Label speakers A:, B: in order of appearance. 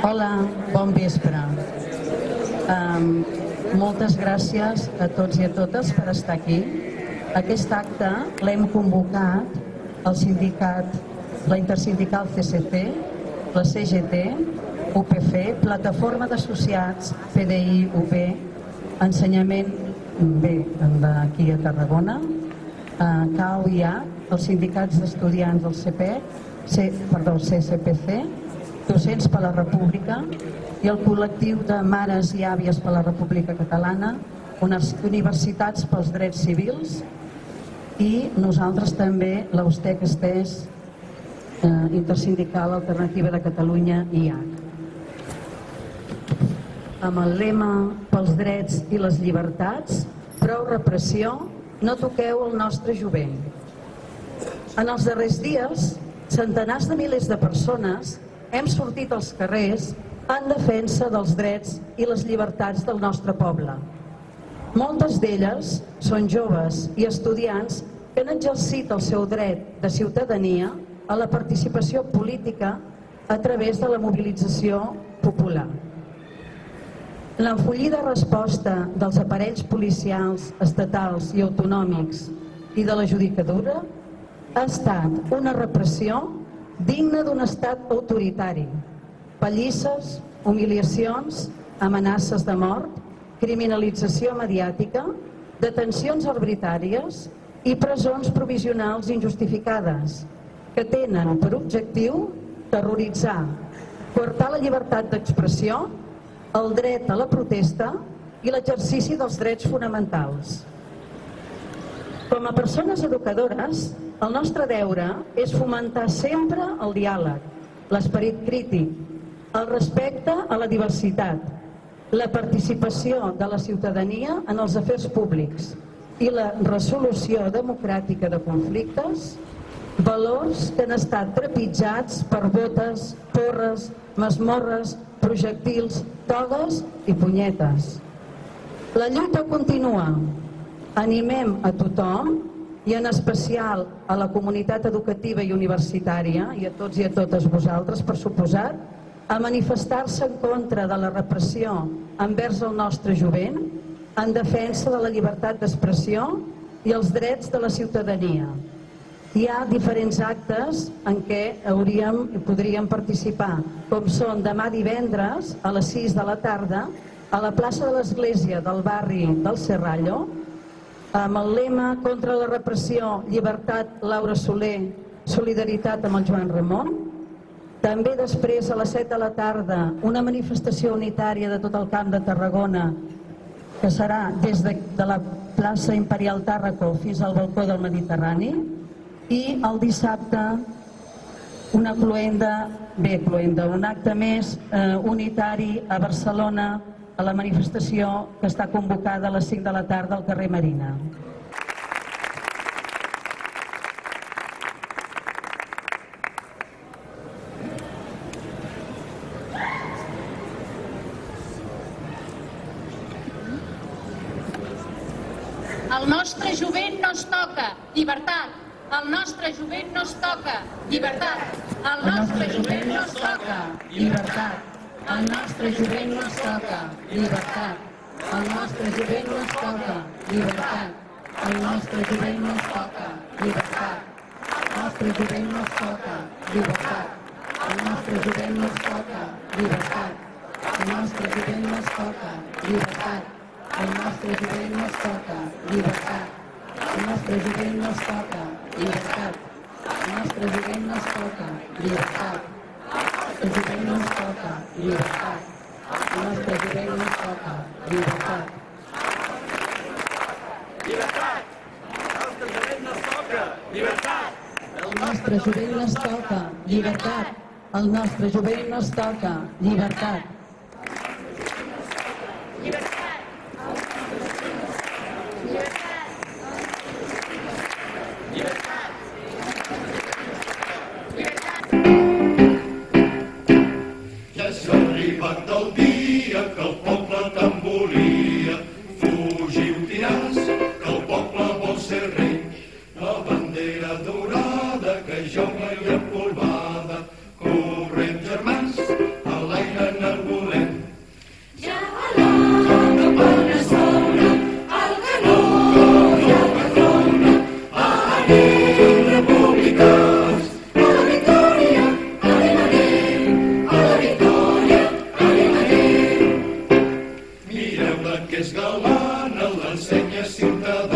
A: Hola, bon vespre. Moltes gràcies a tots i a totes per estar aquí. Aquest acte l'hem convocat el sindicat, la intersindical CSC, la CGT, UPF, Plataforma d'Associats, PDI, UP, Ensenyament B d'aquí a Tarragona, CAU i A, els sindicats d'estudiants del CSPC, Docents per la República i el col·lectiu de Mares i Àvies per la República Catalana, Universitats pels Drets Civils i nosaltres també l'USTEC Estès, Intersindical Alternativa de Catalunya, IAC. Amb el lema pels drets i les llibertats, prou repressió, no toqueu el nostre jovent. En els darrers dies, centenars de milers de persones hem sortit als carrers en defensa dels drets i les llibertats del nostre poble. Moltes d'elles són joves i estudiants que han exercit el seu dret de ciutadania a la participació política a través de la mobilització popular. L'enfollida resposta dels aparells policials, estatals i autonòmics i de la judicatura ha estat una repressió digna d'un estat autoritari. Pallisses, humiliacions, amenaces de mort, criminalització mediàtica, detencions arbitràries i presons provisionals injustificades que tenen per objectiu terroritzar, coartar la llibertat d'expressió, el dret a la protesta i l'exercici dels drets fonamentals. Com a persones educadores, el nostre deure és fomentar sempre el diàleg, l'esperit crític, el respecte a la diversitat, la participació de la ciutadania en els afers públics i la resolució democràtica de conflictes, valors que han estat trepitjats per botes, porres, masmorres, projectils, togues i punyetes. La lluita continua. Animem a tothom, i en especial a la comunitat educativa i universitària, i a tots i a totes vosaltres, per suposat, a manifestar-se en contra de la repressió envers el nostre jovent, en defensa de la llibertat d'expressió i els drets de la ciutadania. Hi ha diferents actes en què podríem participar, com són demà divendres a les 6 de la tarda a la plaça de l'Església del barri del Serrallo, amb el lema contra la repressió, llibertat, Laura Soler, solidaritat amb el Joan Ramon. També després a les 7 de la tarda una manifestació unitària de tot el Camp de Tarragona que serà des de la plaça Imperial Tàrraco fins al balcó del Mediterrani, i el dissabte un acte més unitari a Barcelona a la manifestació que està convocada a les 5 de la tarda al carrer Marina.
B: El nostre jovent no es toca, llibertat. El nostre jovent no es toca, llibertat. El nostre jovent no es toca, llibertat. El nostre jovent no es toca, llibertat. El nostre jovent no es toca, llibertat. El nostre jovent no es toca, llibertat. El nostre jovent no es toca, llibertat. El nostre jovent no es toca, llibertat. El nostre jovent no es toca, llibertat. El nostre jovent no es toca, llibertat. El nostre jovent no es toca, llibertat. El nostre jovent no es toca, llibertat. El jovent no es toca, llibertat. El nostre jovent no es toca, llibertat. Llibertat! El nostre jovent no es toca, llibertat. El nostre jovent no es toca, llibertat.
C: Ja s'ha arribat el dia que el poble te'n volia. Fugiu, tiràs, que el poble vol ser rei. La bandera daurada que jonga i empolvada. Correm, germans, a l'aire senya ciutadà.